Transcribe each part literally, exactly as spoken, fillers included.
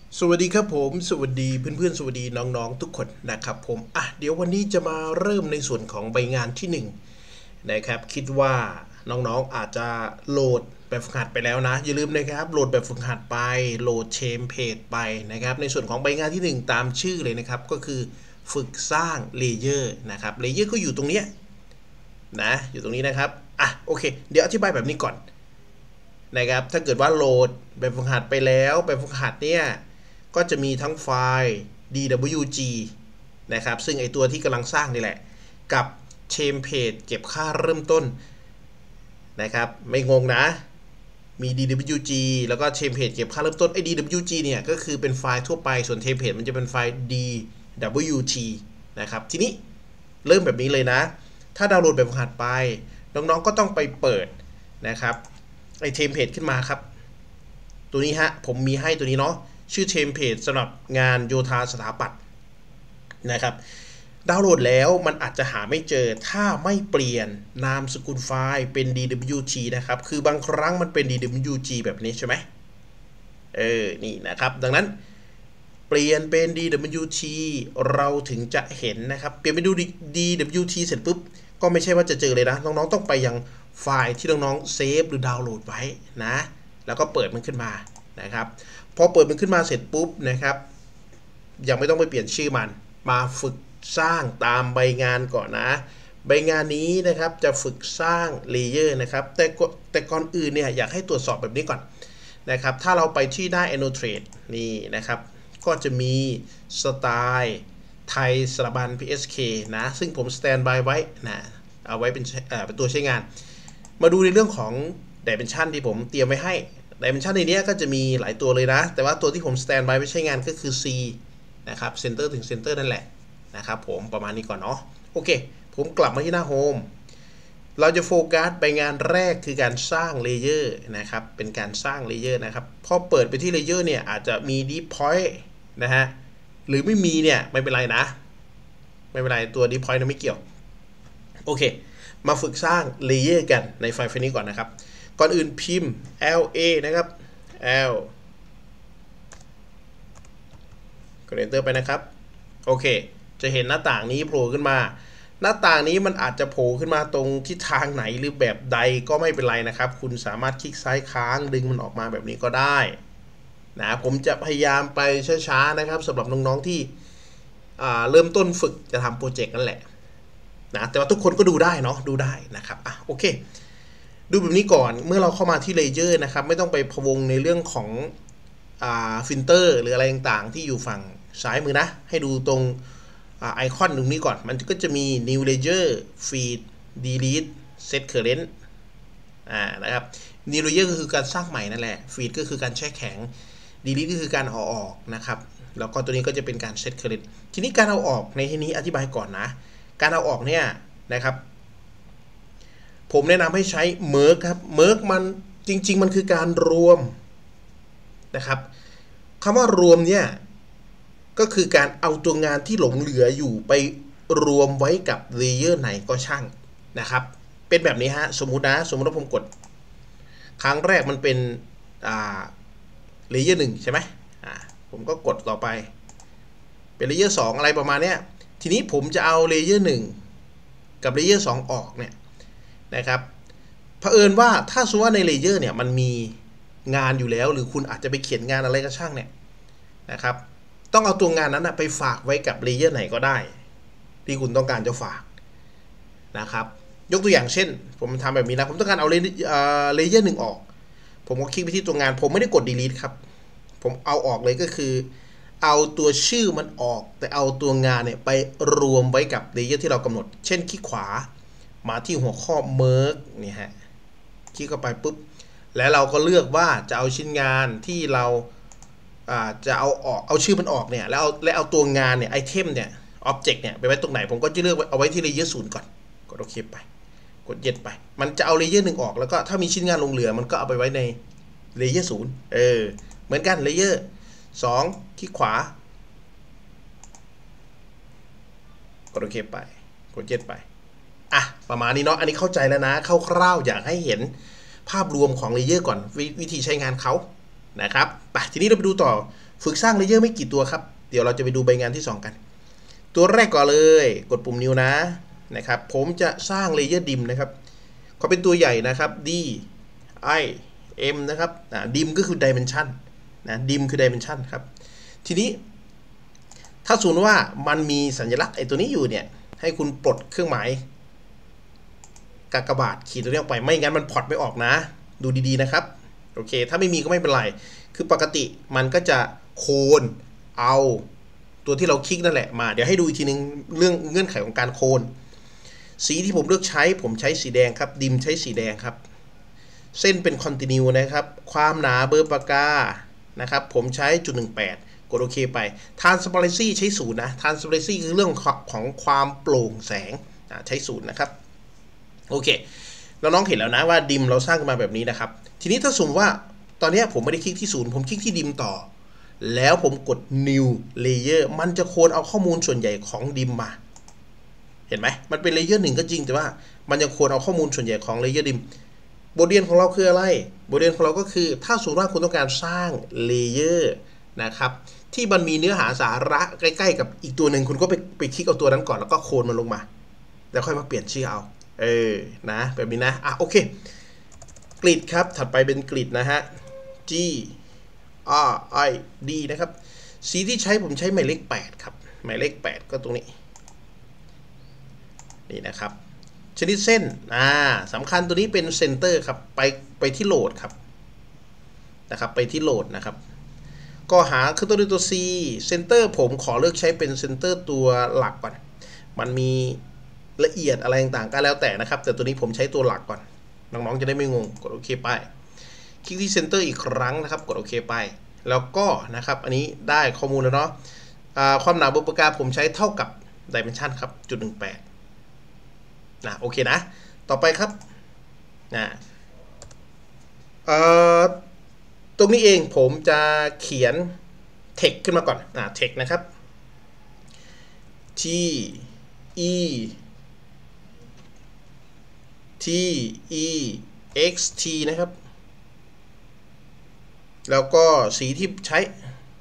สวัสดีครับผมสวัสดีเพื่อนๆสวัสดีน้องๆทุกคนนะครับผมอ่ะเดี๋ยววันนี้จะมาเริ่มในส่วนของใบงานที่หนึ่งนะครับคิดว่าน้องๆอาจจะโหลดแบบฝึกหัดไปแล้วนะอย่าลืมนะครับโหลดแบบฝึกหัดไปโหลดเชมเพจไปนะครับในส่วนของใบงานที่หนึ่งตามชื่อเลยนะครับก็คือฝึกสร้างเลเยอร์นะครับเลเยอร์ก็อยู่ตรงเนี้ยนะอยู่ตรงนี้นะครับอ่ะโอเคเดี๋ยวอธิบายแบบนี้ก่อนนะครับถ้าเกิดว่าโหลดแบบฝึกหัดไปแล้วแบบฝึกหัดเนี่ยก็จะมีทั้งไฟล์ ดี ดับเบิลยู จี นะครับซึ่งไอตัวที่กำลังสร้างนี่แหละกับ Template เก็บค่าเริ่มต้นนะครับไม่งงนะมี ดี ดับเบิลยู จี แล้วก็ Template เก็บค่าเริ่มต้นไอ้ ดี ดับเบิลยู จี เนี่ยก็คือเป็นไฟล์ทั่วไปส่วน Template มันจะเป็นไฟล์ ดี ดับเบิลยู ที นะครับทีนี้เริ่มแบบนี้เลยนะถ้าดาวน์โหลดแบบฝึกหัดไปน้องๆก็ต้องไปเปิดนะครับไอ้ Template ขึ้นมาครับตัวนี้ฮะผมมีให้ตัวนี้เนาะชื่อ Template สำหรับงานโยธาสถาปัตย์นะครับดาวน์โหลดแล้วมันอาจจะหาไม่เจอถ้าไม่เปลี่ยนนามสกุลไฟล์เป็น ดี ดับเบิลยู ที นะครับคือบางครั้งมันเป็น ดี ดับเบิลยู จี แบบนี้ใช่ไหมเออนี่นะครับดังนั้นเปลี่ยนเป็น ดี ดับเบิลยู ที เราถึงจะเห็นนะครับเปลี่ยนไปดู ดี ดับเบิลยู ที เสร็จปุ๊บก็ไม่ใช่ว่าจะเจอเลยนะน้องๆต้องไปยังไฟล์ที่น้องๆเซฟหรือดาวน์โหลดไว้นะแล้วก็เปิดมันขึ้นมานะครับพอเปิดมันขึ้นมาเสร็จปุ๊บนะครับยังไม่ต้องไปเปลี่ยนชื่อมันมาฝึกสร้างตามใบงานก่อนนะใบงานนี้นะครับจะฝึกสร้างเลเยอร์นะครับแต่แต่ก่อนอื่นเนี่ยอยากให้ตรวจสอบแบบนี้ก่อนนะครับถ้าเราไปที่หน้า Annotate นี่นะครับก็จะมีสไตล์ไทยสถาบัน พี เอส เค นะซึ่งผมสแตนบายไว้นะเอาไว้เป็นเป็นตัวใช้งานมาดูในเรื่องของ Dimension ที่ผมเตรียมไว้ให้ Dimension ในนี้ก็จะมีหลายตัวเลยนะแต่ว่าตัวที่ผมสแตนบายไว้ใช้งานก็คือ C นะครับ Center ถึง Center นั่นแหละนะครับผมประมาณนี้ก่อนเนาะโอเคผมกลับมาที่หน้าโฮมเราจะโฟกัสไปงานแรกคือการสร้างเลเยอร์นะครับเป็นการสร้างเลเยอร์นะครับพอเปิดไปที่เลเยอร์เนี่ยอาจจะมี Deep Point นะฮะหรือไม่มีเนี่ยไม่เป็นไรนะไม่เป็นไรตัว Deep Point นั้นไม่เกี่ยวโอเคมาฝึกสร้างเลเยอร์กันในไฟล์ไฟล์นี้ก่อนนะครับก่อนอื่นพิมพ์ แอล เอ นะครับ L กด Enter ไปนะครับโอเคจะเห็นหน้าต่างนี้โผล่ขึ้นมาหน้าต่างนี้มันอาจจะโผล่ขึ้นมาตรงทิศทางไหนหรือแบบใดก็ไม่เป็นไรนะครับคุณสามารถคลิกซ้ายค้างดึงมันออกมาแบบนี้ก็ได้นะผมจะพยายามไปช้าๆนะครับสำหรับน้องๆที่เริ่มต้นฝึกจะทำโปรเจกต์นั่นแหละนะแต่ว่าทุกคนก็ดูได้เนาะดูได้นะครับอ่ะโอเคดูแบบนี้ก่อนเมื่อเราเข้ามาที่เลเยอร์นะครับไม่ต้องไปพะวงในเรื่องของฟิลเตอร์หรืออะไรต่างๆที่อยู่ฝั่งซ้ายมือนะให้ดูตรงไอคอนตรงนี้ก่อนมันก็จะมี new layer feed delete set current อ่านะครับ new layer ก็คือการสร้างใหม่นั่นแหละ feed ก็คือการแช่แข็ง delete ก็คือการเอาออกนะครับแล้วก็ตัวนี้ก็จะเป็นการ set current ทีนี้การเอาออกในที่นี้อธิบายก่อนนะการเอาออกเนี่ยนะครับผมแนะนำให้ใช้ merge ครับ merge มันจริงๆมันคือการรวมนะครับคำว่ารวมเนี่ยก็คือการเอาตัวงานที่หลงเหลืออยู่ไปรวมไว้กับเลเยอร์ไหนก็ช่างนะครับเป็นแบบนี้ฮะสมมุตินะสมมติว่าผมกดครั้งแรกมันเป็นเลเยอร์หนึ่งใช่ไหมอ่าผมก็กดต่อไปเป็นเลเยอร์สองอะไรประมาณนี้ทีนี้ผมจะเอาเลเยอร์หนึ่งกับเลเยอร์สองออกเนี่ยนะครับเผอิญว่าถ้าสมมติว่าในเลเยอร์เนี่ยมันมีงานอยู่แล้วหรือคุณอาจจะไปเขียนงานอะไรก็ช่างเนี่ยนะครับต้องเอาตัวงานนั้นนะไปฝากไว้กับเลเยอร์ไหนก็ได้ที่คุณต้องการจะฝากนะครับยกตัวอย่างเช่นผมทำแบบนี้นะผมต้องการเอาเลเยอร์หนึ่งออกผมก็คลิกไปที่ตัวงานผมไม่ได้กด delete ครับผมเอาออกเลยก็คือเอาตัวชื่อมันออกแต่เอาตัวงานเนี่ยไปรวมไว้กับเลเยอร์ที่เรากำหนดเช่นคลิกขวามาที่หัวข้อ merge นี่ฮะคลิกเข้าไปปุ๊บแล้วเราก็เลือกว่าจะเอาชิ้นงานที่เราจะเอาออกเอาชื่อมันออกเนี่ยแล้วเอาแล้วเอาตัวงานเนี่ยไอเทมเนี่ยอ็อบเจกต์เนี่ยไปไว้ตรงไหนผมก็จะเลือกเอาไว้ที่เลเยอร์ศูนย์ก่อนกดโอเคไปกดเย็ดไปมันจะเอาเลเยอร์หนึ่งออกแล้วก็ถ้ามีชิ้นงานลงเหลือมันก็เอาไปไว้ในเลเยอร์ศูนย์เออเหมือนกันเลเยอร์สองคลิกขวากดโอเคไปกดเย็ดไปอ่ะประมาณนี้เนาะอันนี้เข้าใจแล้วนะคร่าวๆอยากให้เห็นภาพรวมของเลเยอร์ก่อนวิธีใช้งานเขานะครับไปทีนี้เราไปดูต่อฝึกสร้างเลเยอร์ไม่กี่ตัวครับเดี๋ยวเราจะไปดูใบงานที่สองกันตัวแรกก่อนเลยกดปุ่ม new นะนะครับผมจะสร้างเลเยอร์ดิมนะครับขอเป็นตัวใหญ่นะครับ d i m นะครับดิมก็คือ dimension นะดิมคือ dimension ครับทีนี้ถ้าสมมติว่ามันมีสัญลักษณ์ไอ้ตัวนี้อยู่เนี่ยให้คุณปลดเครื่องหมายกากบาทขีดตัวนี้ออกไปไม่งั้นมันพอร์ตไม่ออกนะดูดีๆนะครับโอเคถ้าไม่มีก็ไม่เป็นไรคือปกติมันก็จะโคนเอาตัวที่เราคลิกนั่นแหละมาเดี๋ยวให้ดูอีกทีนึงเรื่องเงื่อนไขของการโคนสีที่ผมเลือกใช้ผมใช้สีแดงครับดิมใช้สีแดงครับเส้นเป็น continue นะครับความหนาเบอร์ปากกานะครับผมใช้จุดหนึ่งแปดกดโอเคไป transparency ใช้ศูนย์นะ transparency คือเรื่องของความโปร่งแสงใช้ศูนย์นะครับโอเคเราน้องเห็นแล้วนะว่าดิมเราสร้างขึ้นมาแบบนี้นะครับทีนี้ถ้าสมมติว่าตอนนี้ผมไม่ได้คลิกที่ศูนย์ผมคลิกที่ดิมต่อแล้วผมกด new layer มันจะโค้ดเอาข้อมูลส่วนใหญ่ของดิมมาเห็นไหมมันเป็นเลเยอร์หนึ่งก็จริงแต่ว่ามันยังโค้ดเอาข้อมูลส่วนใหญ่ของเลเยอร์ดิมบทเรียนของเราคืออะไรบทเรียนของเราก็คือถ้าสมมติว่าคุณต้องการสร้างเลเยอร์นะครับที่มันมีเนื้อหาสาระใกล้ๆกับอีกตัวหนึ่งคุณก็ไปไปคลิกเอาตัวนั้นก่อนแล้วก็โค้ดมันลงมาแล้วค่อยมาเปลี่ยนชื่อเอาเออนะแบบนี้นะอ่ะโอเคกริดครับถัดไปเป็นกริดนะฮะ G R I D นะครับสีที่ใช้ผมใช้หมายเลขแปดครับหมายเลขแปดก็ตรงนี้นี่นะครับชนิดเส้นอ่าสำคัญตัวนี้เป็นเซนเตอร์ครับไปไปที่โหลดครับนะครับไปที่โหลดนะครับก็หาคือตัวด้วยตัว C เซนเตอร์ผมขอเลือกใช้เป็นเซนเตอร์ตัวหลักก่อนมันมีละเอียดอะไรต่างๆก็แล้วแต่นะครับแต่ตัวนี้ผมใช้ตัวหลักก่อนน้องๆจะได้ไม่งงกดโอเคไปคลิกที่เซนเตอร์อีกครั้งนะครับกดโอเคไปแล้วก็นะครับอันนี้ได้ข้อมูลแล้วเนาะความหนาบนปากกาผมใช้เท่ากับ dimension ครับจุดหนึ่งแปดนะโอเคนะต่อไปครับนะเอ่อตรงนี้เองผมจะเขียน text ขึ้นมาก่อนนะ text นะครับ t e t e x t นะครับแล้วก็สีที่ใช้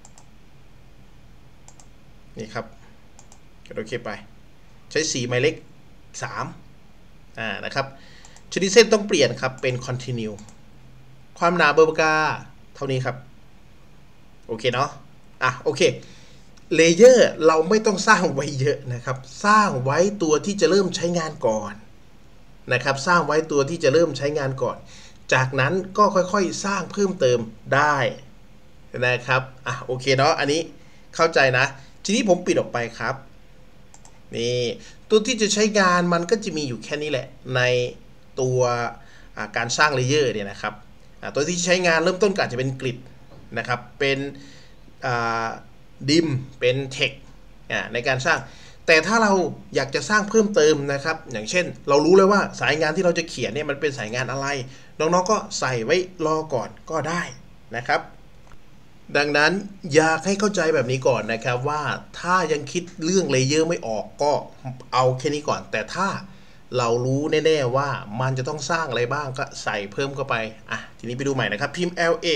นี่ครับกดโอเคไปใช้สีหมายเลขสามอ่านะครับชนิดเส้นต้องเปลี่ยนครับเป็น continue ความหนาเบอร์ปากกาเท่านี้ครับโอเคเนาะอ่ะโอเคเลเยอร์เราไม่ต้องสร้างไว้เยอะนะครับสร้างไว้ตัวที่จะเริ่มใช้งานก่อนนะครับสร้างไว้ตัวที่จะเริ่มใช้งานก่อนจากนั้นก็ค่อยๆสร้างเพิ่มเติมได้นะครับอ่ะโอเคเนาะอันนี้เข้าใจนะทีนี้ผมปิดออกไปครับนี่ตัวที่จะใช้งานมันก็จะมีอยู่แค่นี้แหละในตัวการสร้างเลเยอร์เนี่ยนะครับตัวที่ใช้งานเริ่มต้นก็อาจจะเป็นกริดนะครับเป็นดิมเป็นเทคในการสร้างแต่ถ้าเราอยากจะสร้างเพิ่มเติมนะครับอย่างเช่นเรารู้เลยว่าสายงานที่เราจะเขียนเนี่ยมันเป็นสายงานอะไรน้องๆก็ใส่ไว้รอก่อนก็ได้นะครับดังนั้นอยากให้เข้าใจแบบนี้ก่อนนะครับว่าถ้ายังคิดเรื่องเลเยอร์ไม่ออกก็เอาแค่นี้ก่อนแต่ถ้าเรารู้แน่ๆว่ามันจะต้องสร้างอะไรบ้างก็ใส่เพิ่มเข้าไปอ่ะทีนี้ไปดูใหม่นะครับพิมพ์ L A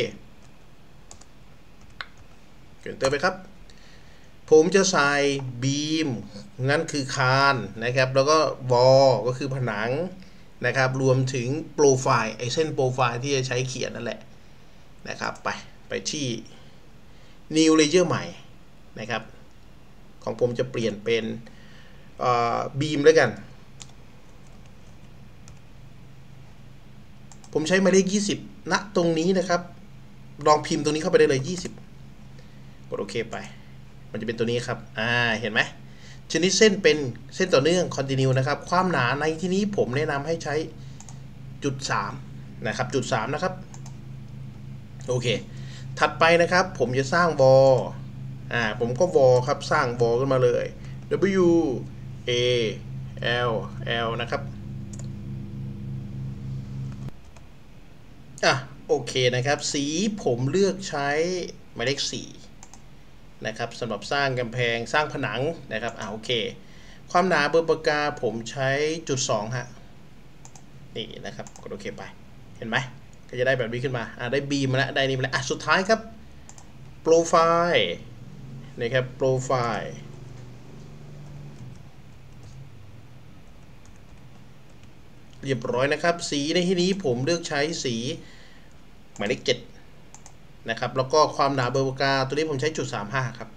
เขียนเติมไปครับผมจะใส่บีมนั่นคือคานนะครับแล้วก็วอลก็คือผนังนะครับรวมถึงโปรไฟล์ไอเส้นโปรไฟล์ที่จะใช้เขียนนั่นแหละนะครับไปไปที่ new layer ใหม่นะครับของผมจะเปลี่ยนเป็นบีมแล้วกันผมใช้หมายเลขยี่สิบณตรงนี้นะครับลองพิมพ์ตรงนี้เข้าไปได้เลยยี่สิบกดโอเคไปมันจะเป็นตัวนี้ครับอ่าเห็นไหมชนิดเส้นเป็นเส้นต่อเนื่อง continue นะครับความหนาในที่นี้ผมแนะนำให้ใช้จุดสามนะครับจุดสามนะครับโอเคถัดไปนะครับผมจะสร้างวอลอ่าผมก็วอลครับสร้างวอลขึ้นมาเลย W A L L นะครับอ่ะโอเคนะครับสีผมเลือกใช้หมายเลขสี่นะครับสำหรับสร้างกำแพงสร้างผนังนะครับอ่าโอเคความหนาเบอร์ปากกาผมใช้จุดสองฮะนี่นะครับกดโอเคไปเห็นไหมก็จะได้แบบนี้ขึ้นมาอ่าได้บีมมาแล้วได้นี่มาแล้วอ่ะสุดท้ายครับโปรไฟล์นะครับโปรไฟล์เรียบร้อยนะครับสีในที่นี้ผมเลือกใช้สีหมายเลขเจ็ดนะครับแล้วก็ความหนาเบอร์ปากกาตัวนี้ผมใช้จุดสามห้าครับ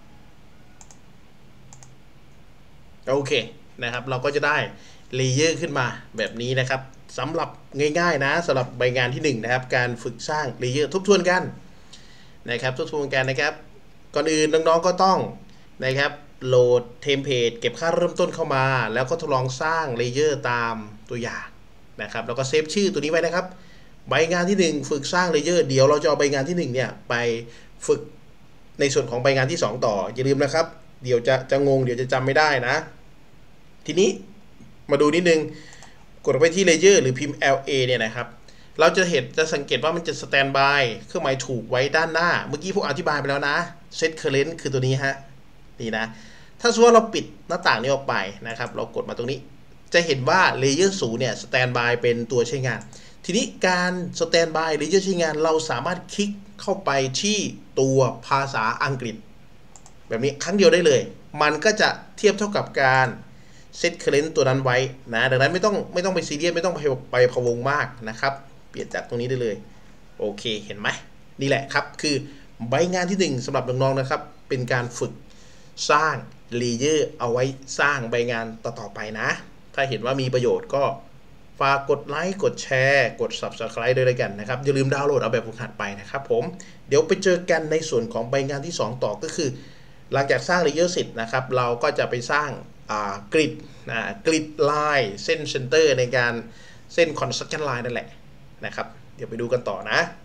โอเคนะครับเราก็จะได้เลเยอร์ขึ้นมาแบบนี้นะครับสำหรับง่ายๆนะสำหรับใบงานที่หนึ่งนะครับการฝึกสร้างเลเยอร์ทบทวนกันนะครับทบทวนกันนะครับก่อนอื่นน้องๆก็ต้องนะครับโหลดเทมเพลตเก็บค่าเริ่มต้นเข้ามาแล้วก็ทดลองสร้างเลเยอร์ตามตัวอย่างนะครับแล้วก็เซฟชื่อตัวนี้ไว้นะครับใบงานที่หนึ่งฝึกสร้างเลเยอร์เดี๋ยวเราจะเอาใบงานที่หนึ่งเนี่ยไปฝึกในส่วนของใบงานที่สองต่ออย่าลืมนะครับเดี๋ยวจะจะงงเดี๋ยวจะจำไม่ได้นะทีนี้มาดูนิดนึงกดไปที่เลเยอร์หรือพิมพ์ แอล เอ เนี่ยนะครับเราจะเห็นจะสังเกตว่ามันจะสแตนบายเครื่องหมายถูกไว้ด้านหน้าเมื่อกี้ผมอธิบายไปแล้วนะ set current คือตัวนี้ฮะนี่นะถ้าสมมติว่าเราปิดหน้าต่างนี้ออกไปนะครับเรากดมาตรงนี้จะเห็นว่าเลเยอร์ศูนย์เนี่ยสแตนบายเป็นตัวใช้งานทีนี้การสแตนบายเลเยอร์ใช้งานเราสามารถคลิกเข้าไปที่ตัวภาษาอังกฤษแบบนี้ครั้งเดียวได้เลยมันก็จะเทียบเท่ากับการเซตเคอร์เรนต์ตัวนั้นไว้นะดังนั้นไม่ต้องไม่ต้องไปซีเรียสไม่ต้องไปไปพะวงมากนะครับเปลี่ยนจากตรงนี้ได้เลยโอเคเห็นไหมนี่แหละครับคือใบงานที่หนึ่งสำหรับน้องๆนะครับเป็นการฝึกสร้างเลเยอร์เอาไว้สร้างใบงานต่อๆไปนะถ้าเห็นว่ามีประโยชน์ก็ฝากกดไลค์กดแชร์กด ซับสไครบ์ ด้วยเลยกันนะครับอย่าลืมดาวน์โหลดเอาแบบฝึกหัดไปนะครับผมเดี๋ยวไปเจอกันในส่วนของใบงานที่สองต่อก็คือหลังจากสร้างเลเยอร์เสร็จนะครับเราก็จะไปสร้างกริดกริดไลน์เส้นเซนเตอร์ในการเส้นคอนสตรักชั่นไลน์นั่นแหละนะครับเดี๋ยวไปดูกันต่อนะ